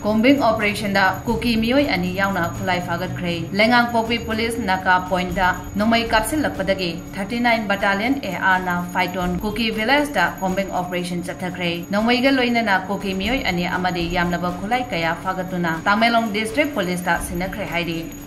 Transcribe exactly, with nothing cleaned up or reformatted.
Combing Operation da Kuki Mioi ani yauna Khutlai Fagatkhare Lengang Popi Police Naka Point da Nomai Kapsil Lakpadagi thirty-nine Battalion A R na fight on Kuki Village da Combing Operation Chathakre Nomai ga loina na Kuki Mioi ani amadi yamlaba Khutlai kaya Fagatuna Tamelong District Police da Sinakre Haidi